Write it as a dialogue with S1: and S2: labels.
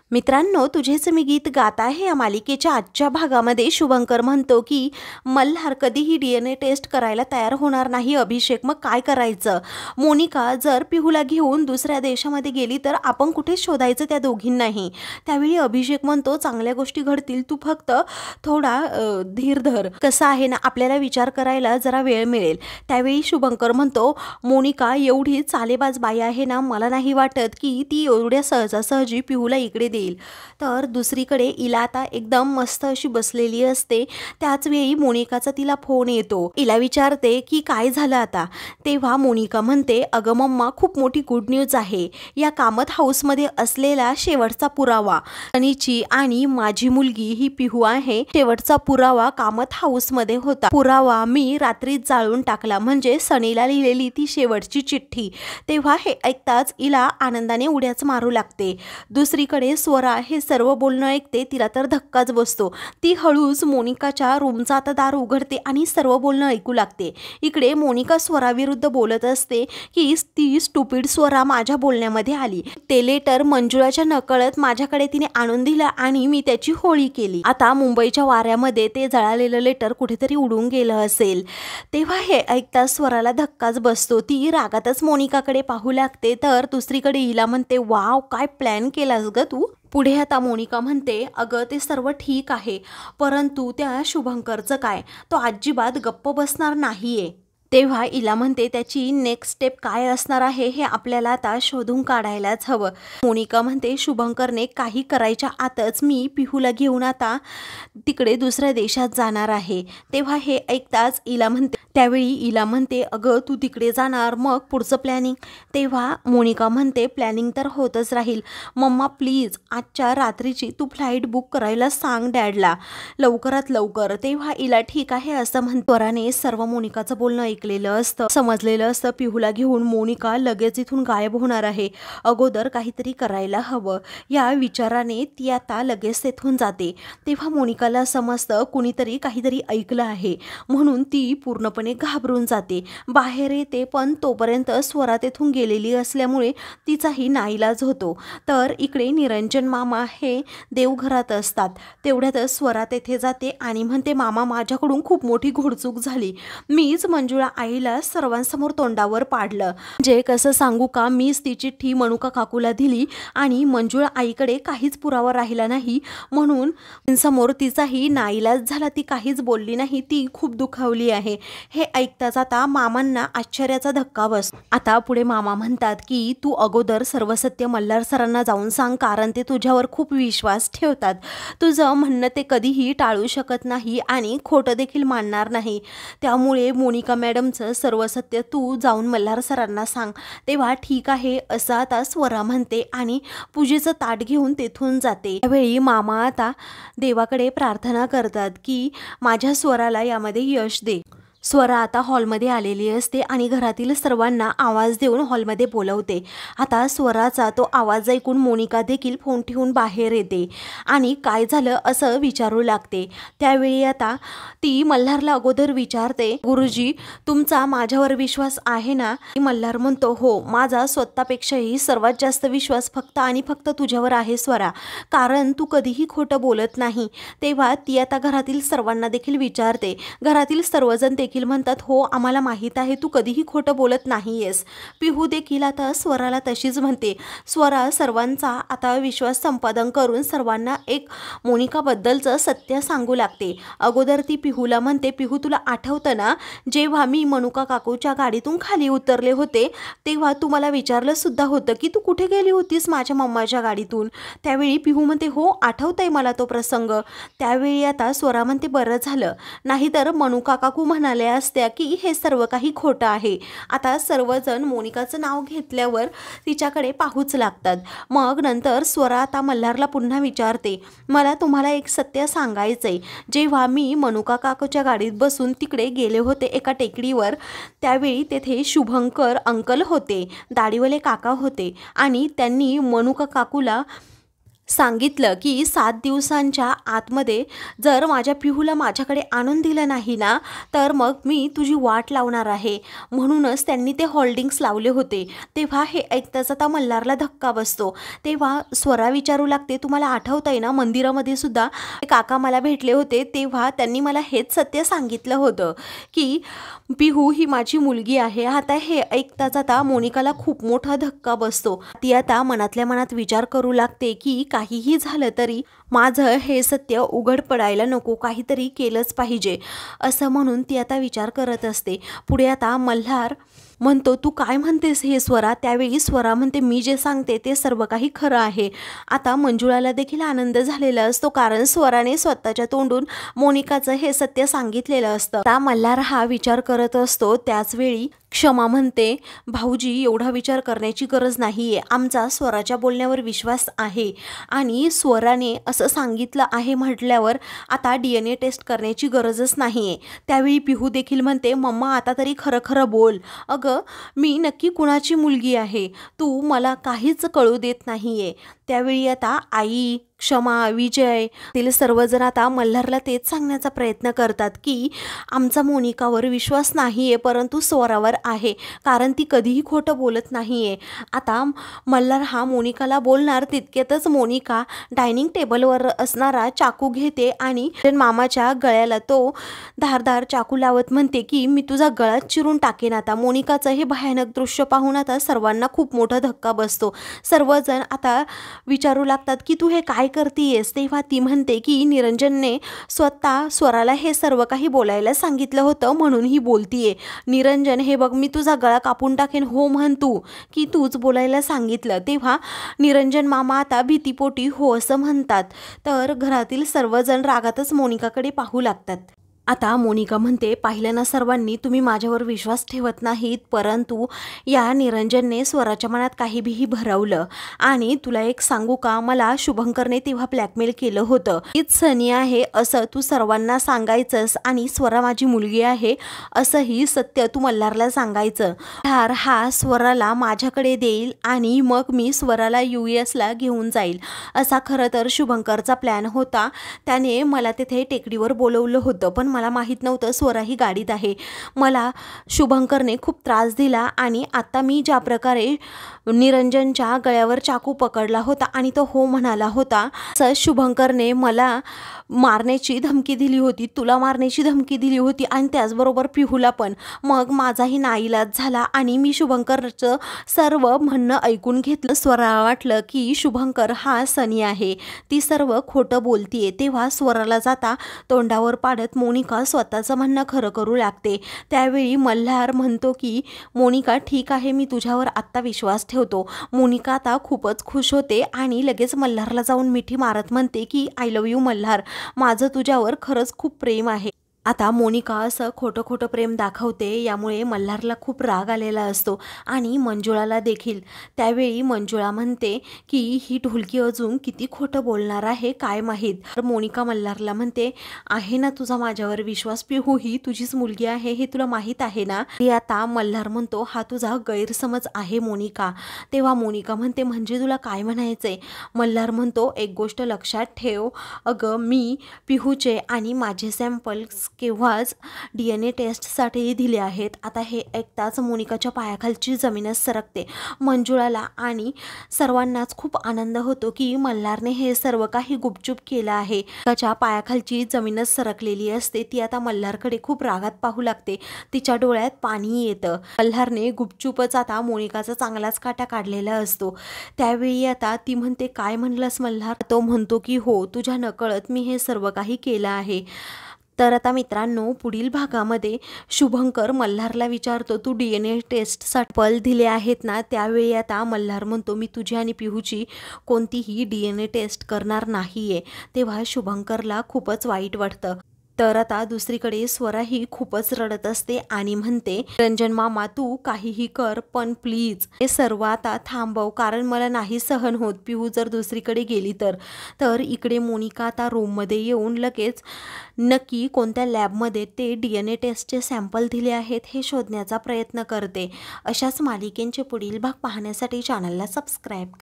S1: मित्रांनो, तुझेच मी गीत गात आहे या मालिकेच्या आजच्या भागामध्ये शुभंकर म्हणतो की मल्हार कधीही DNA टेस्ट करायला तयार होणार नाही. अभिषेक, मग काय करायचं? मोनिका जर पिहूला घेऊन दुसऱ्या देशामध्ये गेली तर आपण कुठे शोधायचं त्या दोघींनाही? त्यावेळी अभिषेक म्हणतो चांगल्या गोष्टी घडतील, तू फक्त थोडा धीर धर. कसं आहे ना, आपल्याला विचार करायला जरा वेळ मिळेल. त्यावेळी शुभंकर म्हणतो मोनिका एवढी चालेबाज बाई आहे ना, मला नाही वाटत की ती एवढ्या सहजासहजी पिहूला इकडे देईल. तर दुसरीकडे इला आता एकदम मस्त अशी बसलेली असते. त्याच वेळी मोनिकाचा तिला फोन येतो. इला विचारते की काय झालं आता. तेव्हा मोनिका म्हणते अगं मम्मा, खूप मोठी गुड न्यूज आहे. या कामत हाऊसमध्ये असलेला शेवटचा पुरावा, सनीची आणि माझी मुलगी ही पिहू आहे, शेवटचा पुरावा कामत हाऊसमध्ये होता. पुरावा मी रात्रीच जाळून टाकला, म्हणजे सनीला लिहिलेली ती शेवटची चिठ्ठी. तेव्हा हे ऐकताच इला आनंदाने उड्याच मारू लागते. दुसरीकडे स्वरा हे सर्व बोलणं ऐकते. तिला तर धक्काच बसतो. ती हळूच मोनिकाच्या रूमचा आता दार उघडते आणि सर्व बोलणं ऐकू लागते. इकडे मोनिका स्वराविरुद्ध बोलत असते की ती स्टुपिड स्वरा माझ्या बोलण्यामध्ये आली. ते लेटर मंजुळाच्या नकळत माझ्याकडे तिने आणून दिलं आणि मी त्याची होळी केली. आता मुंबईच्या वाऱ्यामध्ये ते जळालेलं लेटर कुठेतरी उडून गेलं असेल. तेव्हा हे ऐकता स्वराला धक्काच बसतो. ती रागातच मोनिकाकडे पाहू लागते. तर दुसरीकडे इला म्हणते वाव, काय प्लॅन केलास ग तू. पुढे आता मोनिका म्हणते अगं ते सर्व ठीक आहे, परंतु त्या शुभंकरचं काय? तो अजिबात गप्प बसणार नाहीये. तेव्हा इला म्हणते त्याची नेक्स्ट स्टेप काय असणार आहे हे आपल्याला आता शोधून काढायलाच हवं. मोनिका म्हणते शुभंकरने काही करायच्या आतच मी पिहूला घेऊन आता तिकडे दुसऱ्या देशात जाणार आहे. तेव्हा हे ऐकताच इला म्हणते, त्यावेळी इला म्हणते अगं तू तिकडे जाणार, मग पुढचं प्लॅनिंग? तेव्हा मोनिका म्हणते प्लॅनिंग तर होतच राहील. मम्मा प्लीज आजच्या रात्रीची तू फ्लाईट बुक करायला सांग डॅडला, लवकरात लवकर. तेव्हा इला ठीक आहे असं म्हणतो. स्वराने सर्व मोनिकाचं बोलणं ऐकलेलं असतं, समजलेलं असतं पिहूला घेऊन मोनिका लगेच इथून गायब होणार आहे. अगोदर काहीतरी करायला हवं या विचाराने ती आता लगेच तेथून जाते. तेव्हा मोनिकाला समजतं कुणीतरी काहीतरी ऐकलं आहे, म्हणून ती पूर्णपणे घाबरून जाते. बाहेर येते, पण तोपर्यंत स्वरा तेथून गेलेली असल्यामुळे तिचाही नाईलाज होतो. तर इकडे निरंजन मामा हे देवघरात असतात. तेवढ्यातच स्वरा तेथे जाते आणि म्हणते मामा, माझ्याकडून खूप मोठी घोडचूक झाली. मीच मंजुळा आईला सर्वांसमोर तोंडावर पाडलं. म्हणजे कसं सांगू का, मीच ती चिठ्ठी मनुका काकूला दिली आणि मंजुळा आईकडे काहीच पुरावा राहिला नाही, म्हणून समोर तिचाही नाईलाज झाला. ती काहीच बोलली नाही. ती खूप दुखावली आहे. हे ऐकताच आता मामांना आश्चर्याचा धक्का बसतो. आता पुढे मामा म्हणतात की तू अगोदर सर्व सत्य मल्हार सरांना जाऊन सांग, कारण ते तुझ्यावर खूप विश्वास ठेवतात. तुझं म्हणणं ते कधीही टाळू शकत नाही आणि खोटं देखील मानणार नाही. त्यामुळे मोनिका मॅडमचं सर्व सत्य तू जाऊन मल्हार सरांना सांग. तेव्हा ठीक आहे असं आता स्वरा म्हणते आणि पूजेचं ताट घेऊन तेथून जाते. त्यावेळी मामा आता देवाकडे प्रार्थना करतात की माझ्या स्वराला यामध्ये यश दे. स्वरा आता हॉलमध्ये आलेली असते आणि घरातील सर्वांना आवाज देऊन हॉलमध्ये बोलवते. आता स्वराचा तो आवाज ऐकून मोनिका देखील फोन ठेवून बाहेर येते आणि काय झालं असं विचारू लागते. त्यावेळी आता ती मल्हारला अगोदर विचारते, गुरुजी तुमचा माझ्यावर विश्वास आहे ना? मल्हार म्हणतो हो, माझा स्वतःपेक्षाही सर्वात जास्त विश्वास फक्त आणि फक्त तुझ्यावर आहे स्वरा, कारण तू कधीही खोटं बोलत नाही. तेव्हा ती आता घरातील सर्वांना देखील विचारते. घरातील सर्वजण देखील म्हणतात हो, आम्हाला माहीत आहे तू कधीही खोटं बोलत नाहीयेस. पिहू देखील आता स्वराला तशीच म्हणते. स्वरा सर्वांचा आता विश्वास संपादन करून सर्वांना एक मोनिकाबद्दलचं सत्य सांगू लागते. अगोदर ती पिहूला म्हणते, पिहू तुला आठवतं ना, जेव्हा मी मनुका काकूच्या गाडीतून खाली उतरले होते तेव्हा तू मला विचारलं सुद्धा होतं की तू कुठे गेली होतीस माझ्या मम्माच्या गाडीतून. त्यावेळी पिहू म्हणते हो, आठवतंय मला तो प्रसंग. त्यावेळी आता स्वरा म्हणते बरं झालं, नाहीतर मनुका काकू म्हणाले असत्या की हे सर्व काही खोटं आहे. आता सर्वजण मोनिकाचं नाव घेतल्यावर तिच्याकडे पाहूच लागतात. मग नंतर स्वरा आता मल्हारला पुन्हा विचारते, मला तुम्हाला एक सत्य सांगायचंय. जेव्हा मी मनुका काकूच्या गाडीत बसून तिकडे गेले होते एका टेकडीवर, त्यावेळी तेथे शुभंकर अंकल होते, दाढीवाले काका होते आणि त्यांनी मनुका काकूला सांगितलं की 7 दिवसांच्या आतमध्ये जर माझ्या पिहूला माझ्याकडे आणून दिलं नाही ना, तर मग मी तुझी वाट लावणार आहे. म्हणूनच त्यांनी ते होल्डिंग्स लावले होते. तेव्हा हे ऐकताच आता मल्हारला धक्का बसतो. तेव्हा स्वरा विचारू लागते, तुम्हाला आठवतंय ना, मंदिरामध्ये सुद्धा काका मला भेटले होते, तेव्हा त्यांनी मला हेच सत्य सांगितलं होतं की पिहू ही माझी मुलगी आहे. आता हे ऐकताच आता मोनिकाला खूप मोठा धक्का बसतो. ती आता मनातल्या मनात विचार करू लागते की काहीही झालं तरी माझं हे सत्य उघड पडायला नको, काहीतरी केलंच पाहिजे असं म्हणून ती आता विचार करत असते. पुढे आता मल्हार म्हणतो, तू काय म्हणतेस हे स्वरा? त्यावेळी स्वरा म्हणते, मी जे सांगते ते सर्व काही खरं आहे. आता मंजुळाला देखील आनंद झालेला असतो, कारण स्वराने स्वतःच्या तोंडून मोनिकाचं हे सत्य सांगितलेलं असतं. आता मल्हार हा विचार करत असतो. त्याचवेळी क्षमा म्हणते, भाऊजी एवढा विचार करण्याची गरज नाही आहे. आमचा स्वराच्या बोलण्यावर विश्वास आहे आणि स्वराने असं सांगितलं आहे म्हटल्यावर आता DNA टेस्ट करण्याची गरजच नाही आहे. त्यावेळी पिहू देखील म्हणते, मम्मा आता तरी खरं खरं बोल. अगं मी नक्की कुणाची मुलगी आहे? तू मला काहीच कळू देत नाही आहे. त्यावेळी आता आई, क्षमा, विजय तिला सर्वजण आता मल्हारला तेच सांगण्याचा प्रयत्न करतात की आमचा मोनिकावर विश्वास नाही आहे, परंतु स्वरावर आहे, कारण ती कधीही खोटं बोलत नाही आहे. आता मल्हार हा मोनिकाला बोलणार तितक्यातच मोनिका डायनिंग टेबलवर असणारा चाकू घेते आणि मामाच्या गळ्याला तो धारदार चाकू लावत म्हणते की मी तुझा गळा चिरून टाकेन. आता मोनिकाचं हे भयानक दृश्य पाहून आता सर्वांना खूप मोठा धक्का बसतो. सर्वजण आता विचारू लागतात की तू हे काय करतीयेस? तेव्हा ती म्हणते की निरंजनने स्वतः स्वराला हे सर्व काही बोलायला सांगितलं होतं म्हणून ही बोलतीये. निरंजन, हे बघ मी तुझा गळा कापून टाकेन हो म्हण तू, की तूच बोलायला सांगितलं. तेव्हा निरंजन मामा आता भीतीपोटी हो असं म्हणतात. तर घरातील सर्वजण रागातच मोनिकाकडे पाहू लागतात. आता मोनिका म्हणते, पाहिलं ना सर्वांनी, तुम्ही माझ्यावर विश्वास ठेवत नाहीत, परंतु या निरंजनने स्वराच्या मनात काही भीही भरवलं. आणि तुला एक सांगू का, मला शुभंकरने तेव्हा ब्लॅकमेल केलं होतं. हीच सनी आहे असं तू सर्वांना सांगायचंस आणि स्वरा माझी मुलगी आहे असंही सत्य तू मल्हारला सांगायचं. मल्हार हा स्वराला माझ्याकडे देईल आणि मग मी स्वराला US ला घेऊन जाईल, असा खरं तर शुभंकरचा प्लॅन होता. त्याने मला तिथे टेकडीवर बोलवलं होतं, पण मला माहीत नव्हतं स्वरा ही गाडीत आहे. मला शुभंकरने खूप त्रास दिला आणि आता मी ज्या प्रकारे निरंजनच्या गळ्यावर चाकू पकडला होता आणि तो हो म्हणाला होता, असं शुभंकरने मला मारण्याची धमकी दिली होती, तुला मारण्याची धमकी दिली होती आणि त्याचबरोबर पिहूला पण. मग माझाही नाईलाज झाला आणि मी शुभंकरचं सर्व म्हणणं ऐकून घेतलं. स्वराला वाटलं की शुभंकर हा सनी आहे, ती सर्व खोटं बोलतीये. तेव्हा स्वराला जाता तोंडावर पाडत मोनिका स्वतःचं म्हणणं खरं करू लागते. त्यावेळी मल्हार म्हणतो की मोनिका ठीक आहे, मी तुझ्यावर आत्ता विश्वास ठेवतो. मोनिका आता खूपच खुश होते आणि लगेच मल्हारला जाऊन मिठी मारत म्हणते की आय लव्ह यू मल्हार, माझं तुझ्यावर खरंच खूप प्रेम आहे. आता मोनिका असं खोटं खोटं प्रेम दाखवते, यामुळे मल्हारला खूप राग आलेला असतो आणि मंजुळाला देखील. त्यावेळी मंजुळा म्हणते की ही ढोलकी अजून किती खोटं बोलणार आहे काय माहीत. तर मोनिका मल्हारला म्हणते, आहे ना तुझा माझ्यावर विश्वास, पिहू ही तुझीच मुलगी आहे हे तुला माहीत आहे ना. आता मल्हार म्हणतो, हा तुझा गैरसमज आहे मोनिका. तेव्हा मोनिका म्हणते, म्हणजे तुला काय म्हणायचंय? मल्हार म्हणतो, एक गोष्ट लक्षात ठेव, अगं मी पिहूचे आणि माझे सॅम्पल्स केव्हाच DNA टेस्टसाठी दिले आहेत. आता हे ऐकताच मोनिकाच्या पायाखालची जमीनच सरकते. मंजुळाला आणि सर्वांनाच खूप आनंद होतो की मल्हारने हे सर्व काही गुपचूप केलं आहे. त्याच्या पायाखालची जमीनच सरकलेली असते. ती आता मल्हारकडे खूप रागात पाहू लागते, तिच्या डोळ्यात पाणी येतं. मल्हारने गुपचूपच आता मोनिकाचा चांगलाच काटा काढलेला असतो. त्यावेळी आता ती म्हणते, काय म्हणलंस मल्हार? तो म्हणतो की हो, तुझ्या नकळत मी हे सर्व काही केलं आहे. तर आता मित्रांनो, पुढील भागामध्ये शुभंकर मल्हारला विचारतो, तू DNA टेस्टसाठी पल दिले आहेत ना. त्यावेळी आता मल्हार म्हणतो, मी तुझी आणि पिहूची कोणतीही DNA टेस्ट करणार नाही आहे. तेव्हा शुभंकरला खूपच वाईट वाटतं. तर आता दुसरीकडे स्वरा ही खूपच रडत असते आणि म्हणते, रंजन मामा तू काहीही कर, पण प्लीज हे सर्व आता थांबव, कारण मला नाही सहन होत पिहू जर दुसरीकडे गेली तर. तर इकडे मोनिका आता रूममध्ये येऊन लगेच नक्की कोणत्या लॅबमध्ये ते DNA टेस्टचे सॅम्पल दिले आहेत हे शोधण्याचा प्रयत्न करते. अशाच मालिकेंचे पुढील भाग पाहण्यासाठी चॅनलला सबस्क्राईब